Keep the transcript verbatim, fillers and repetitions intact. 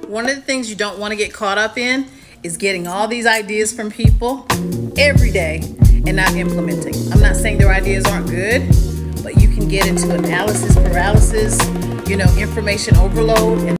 One of the things you don't want to get caught up in is getting all these ideas from people every day and not implementing. I'm not saying their ideas aren't good, but you can get into analysis paralysis, you know, information overload. And